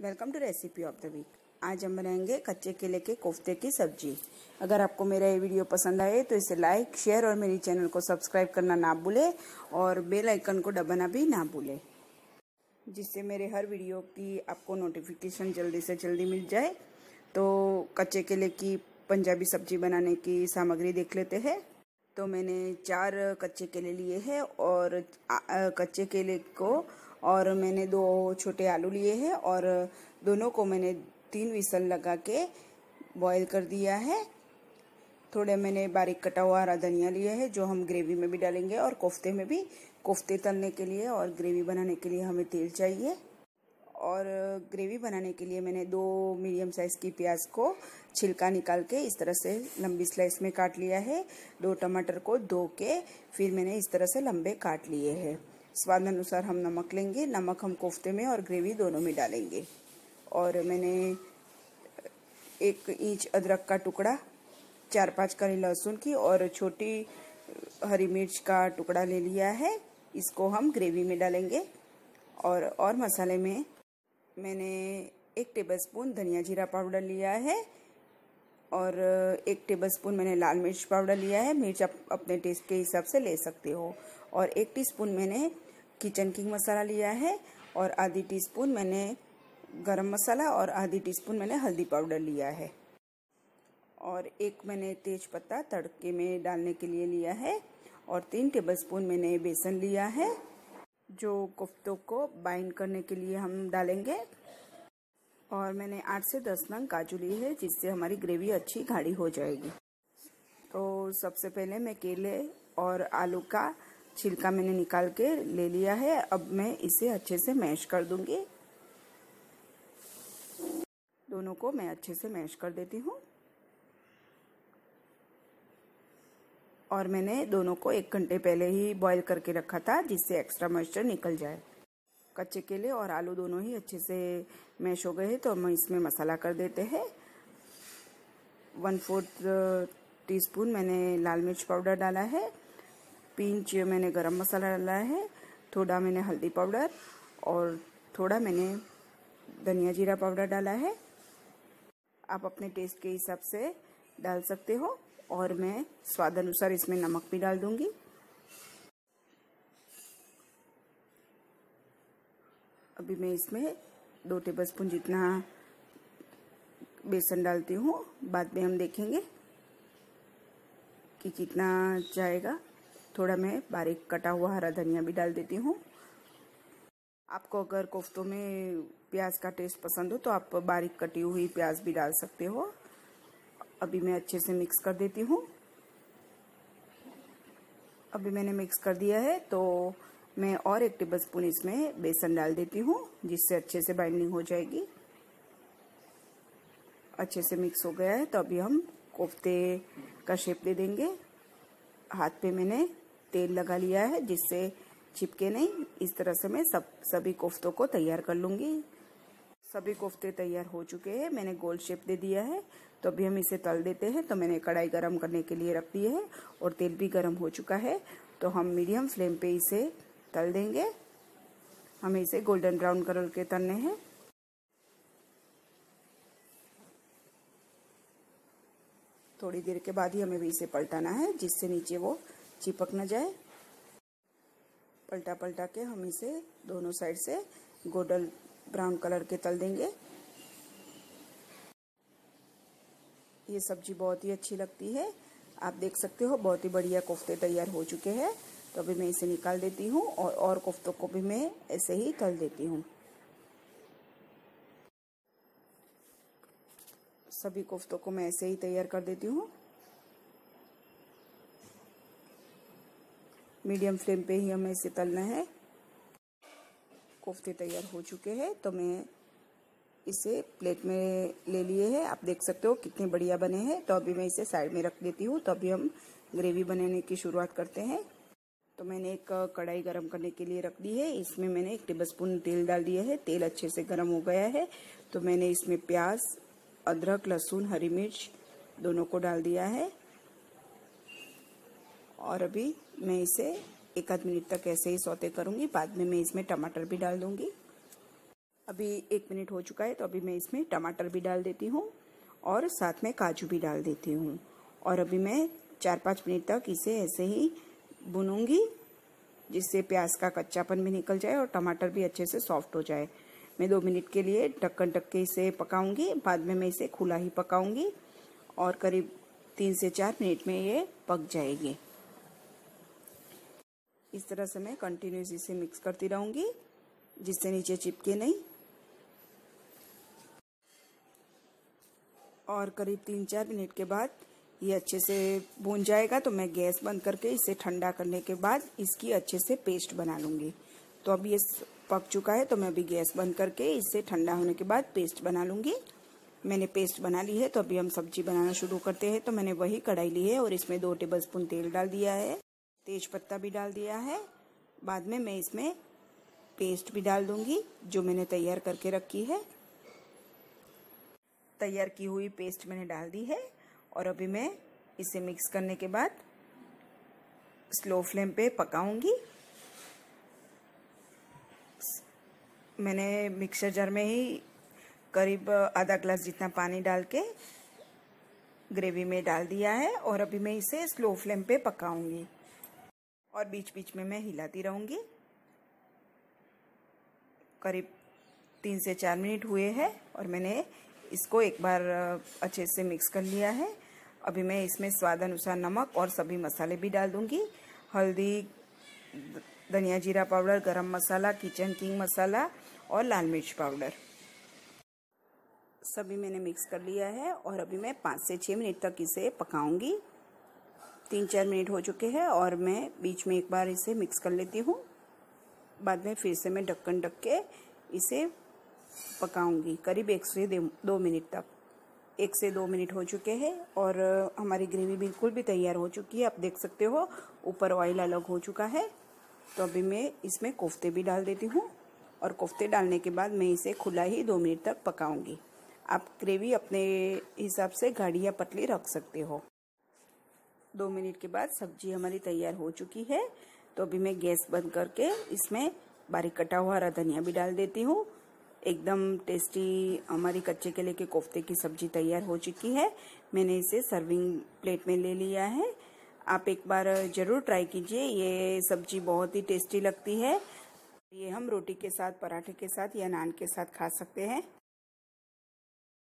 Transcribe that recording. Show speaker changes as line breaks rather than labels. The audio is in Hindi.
Welcome to recipe of the week. आज हम बनाएंगे कच्चे केले के कोफ्ते की सब्जी। अगर आपको मेरा ये वीडियो पसंद आए तो इसे लाइक, शेयर और मेरी चैनल को सब्सक्राइब करना ना भूलें और बेल आइकन को दबाना भी ना भूलें, जिससे मेरे हर वीडियो की आपको नोटिफिकेशन जल्दी से जल्दी मिल जाए। तो कच्चे केले की पंजाबी सब्जी बनाने की सामग्री देख लेते हैं। तो मैंने 4 कच्चे केले लिए हैं और कच्चे केले को और मैंने 2 छोटे आलू लिए हैं और दोनों को मैंने 3 विसल लगा के बॉईल कर दिया है। थोड़े मैंने बारीक कटा हुआ हरा धनिया लिया है जो हम ग्रेवी में भी डालेंगे और कोफ्ते में भी। कोफ्ते तलने के लिए और ग्रेवी बनाने के लिए हमें तेल चाहिए। और ग्रेवी बनाने के लिए मैंने 2 मीडियम साइज़ की प्याज को छिलका निकाल के इस तरह से लंबी स्लाइस में काट लिया है। 2 टमाटर को धो के फिर मैंने इस तरह से लंबे काट लिए हैं। स्वाद अनुसार हम नमक लेंगे। नमक हम कोफ्ते में और ग्रेवी दोनों में डालेंगे। और मैंने 1 इंच अदरक का टुकड़ा, 4-5 कली लहसुन की और छोटी हरी मिर्च का टुकड़ा ले लिया है। इसको हम ग्रेवी में डालेंगे। और मसाले में मैंने 1 टेबलस्पून धनिया जीरा पाउडर लिया है और 1 टेबलस्पून मैंने लाल मिर्च पाउडर लिया है। मिर्च आप अपने टेस्ट के हिसाब से ले सकते हो। और 1 टीस्पून मैंने किचन किंग मसाला लिया है और आधी टीस्पून मैंने गरम मसाला और आधी टीस्पून मैंने हल्दी पाउडर लिया है। और 1 मैंने तेज पत्ता तड़के में डालने के लिए लिया है और 3 टेबलस्पून मैंने बेसन लिया है जो कोफ्तों को बाइंड करने के लिए हम डालेंगे। और मैंने 8 से 10 नंग काजू लिए है जिससे हमारी ग्रेवी अच्छी गाढ़ी हो जाएगी। तो सबसे पहले मैं केले और आलू का छिलका मैंने निकाल के ले लिया है। अब मैं इसे अच्छे से मैश कर दूंगी। दोनों को मैं अच्छे से मैश कर देती हूँ। और मैंने दोनों को 1 घंटे पहले ही बॉईल करके रखा था जिससे एक्स्ट्रा मॉइस्चर निकल जाए। कच्चे केले और आलू दोनों ही अच्छे से मैश हो गए हैं तो हम इसमें मसाला कर देते हैं। 1/4 टीस्पून मैंने लाल मिर्च पाउडर डाला है, पिंच मैंने गरम मसाला डाला है, थोड़ा मैंने हल्दी पाउडर और थोड़ा मैंने धनिया जीरा पाउडर डाला है। आप अपने टेस्ट के हिसाब से डाल सकते हो। और मैं स्वाद अनुसार इसमें नमक भी डाल दूंगी। अभी मैं इसमें 2 टेबलस्पून जितना बेसन डालती हूँ। बाद में हम देखेंगे कि कितना जाएगा। थोड़ा मैं बारीक कटा हुआ हरा धनिया भी डाल देती हूँ। आपको अगर कोफ्तों में प्याज का टेस्ट पसंद हो तो आप बारीक कटी हुई प्याज भी डाल सकते हो। अभी मैं अच्छे से मिक्स कर देती हूँ। अभी मैंने मिक्स कर दिया है तो मैं और 1 टेबलस्पून इसमें बेसन डाल देती हूँ जिससे अच्छे से बाइंडिंग हो जाएगी। अच्छे से मिक्स हो गया है तो अभी हम कोफ्ते का शेप दे देंगे। हाथ पे मैंने तेल लगा लिया है जिससे चिपके नहीं। इस तरह से मैं सभी कोफ्तों को तैयार कर लूँगी। सभी कोफ्ते तैयार हो चुके हैं। मैंने गोल शेप दे दिया है तो अभी हम इसे तल देते हैं। तो मैंने कढ़ाई गरम करने के लिए रख दी है और तेल भी गरम हो चुका है तो हम मीडियम फ्लेम पे इसे तल देंगे। हमें इसे गोल्डन ब्राउन कलर के तलने हैं। थोड़ी देर के बाद ही हमें भी इसे पलटाना है जिससे नीचे वो चिपक न जाए। पलटा पलटा के हम इसे दोनों साइड से गोल्डन ब्राउन कलर के तल देंगे। ये सब्जी बहुत ही अच्छी लगती है। आप देख सकते हो बहुत ही बढ़िया कोफ्ते तैयार हो चुके हैं। तो अभी मैं इसे निकाल देती हूँ और कोफ्तों को भी मैं ऐसे ही तल देती हूँ। सभी कोफ्तों को मैं ऐसे ही तैयार कर देती हूँ। मीडियम फ्लेम पे ही हमें इसे तलना है। कोफ्ते तैयार हो चुके हैं तो मैं इसे प्लेट में ले लिए हैं। आप देख सकते हो कितने बढ़िया बने हैं। तो अभी मैं इसे साइड में रख देती हूँ। तो अभी हम ग्रेवी बनाने की शुरुआत करते हैं। तो मैंने एक कढ़ाई गरम करने के लिए रख दी है। इसमें मैंने 1 टेबलस्पून तेल डाल दिया है। तेल अच्छे से गरम हो गया है तो मैंने इसमें प्याज, अदरक, लहसुन, हरी मिर्च दोनों को डाल दिया है। और अभी मैं इसे 1 आध मिनट तक ऐसे ही सौते करूँगी। बाद में मैं इसमें टमाटर भी डाल दूँगी। अभी 1 मिनट हो चुका है, तो अभी मैं इसमें टमाटर भी डाल देती हूँ और साथ में काजू भी डाल देती हूँ। और अभी मैं 4-5 मिनट तक इसे ऐसे ही भूनूंगी, जिससे प्याज का कच्चापन भी निकल जाए और टमाटर भी अच्छे से सॉफ्ट हो जाए। मैं 2 मिनट के लिए ढक्कन ढक के इसे पकाऊंगी, बाद में मैं इसे खुला ही पकाऊंगी और करीब 3 से 4 मिनट में ये पक जाएगी। इस तरह से मैं कंटिन्यूस इसे मिक्स करती रहूंगी, जिससे नीचे चिपके नहीं। और करीब 3-4 मिनट के बाद ये अच्छे से भून जाएगा, तो मैं गैस बंद करके इसे ठंडा करने के बाद इसकी अच्छे से पेस्ट बना लूँगी। तो अब ये पक चुका है, तो मैं अभी गैस बंद करके इसे ठंडा होने के बाद पेस्ट बना लूँगी। मैंने पेस्ट बना ली है, तो अभी हम सब्जी बनाना शुरू करते हैं। तो मैंने वही कढ़ाई ली है और इसमें 2 टेबलस्पून तेल डाल दिया है, तेज पत्ता भी डाल दिया है। बाद में मैं इसमें पेस्ट भी डाल दूँगी जो मैंने तैयार करके रखी है। तैयार की हुई पेस्ट मैंने डाल दी है और अभी मैं इसे मिक्स करने के बाद स्लो फ्लेम पे पकाऊंगी। मैंने मिक्सर जार में ही करीब आधा ग्लास जितना पानी डाल के ग्रेवी में डाल दिया है और अभी मैं इसे स्लो फ्लेम पे पकाऊंगी और बीच बीच में मैं हिलाती रहूंगी। करीब 3 से 4 मिनट हुए हैं और मैंने इसको एक बार अच्छे से मिक्स कर लिया है। अभी मैं इसमें स्वाद अनुसार नमक और सभी मसाले भी डाल दूंगी। हल्दी, धनिया जीरा पाउडर, गरम मसाला, किचन किंग मसाला और लाल मिर्च पाउडर सभी मैंने मिक्स कर लिया है और अभी मैं 5 से 6 मिनट तक इसे पकाऊंगी। 3-4 मिनट हो चुके हैं और मैं बीच में एक बार इसे मिक्स कर लेती हूँ। बाद में फिर से मैं ढक्कन ढक के इसे पकाऊंगी करीब 1 से 2 मिनट तक। 1 से 2 मिनट हो चुके हैं और हमारी ग्रेवी बिल्कुल भी तैयार हो चुकी है। आप देख सकते हो ऊपर ऑयल अलग हो चुका है। तो अभी मैं इसमें कोफ्ते भी डाल देती हूँ और कोफ्ते डालने के बाद मैं इसे खुला ही 2 मिनट तक पकाऊंगी। आप ग्रेवी अपने हिसाब से गाढ़ी या पतली रख सकते हो। 2 मिनट के बाद सब्जी हमारी तैयार हो चुकी है। तो अभी मैं गैस बंद करके इसमें बारीक कटा हुआ हरा धनिया भी डाल देती हूँ। एकदम टेस्टी हमारी कच्चे केले के कोफ्ते की सब्जी तैयार हो चुकी है। मैंने इसे सर्विंग प्लेट में ले लिया है। आप एक बार ज़रूर ट्राई कीजिए, ये सब्जी बहुत ही टेस्टी लगती है। ये हम रोटी के साथ, पराठे के साथ या नान के साथ खा सकते हैं।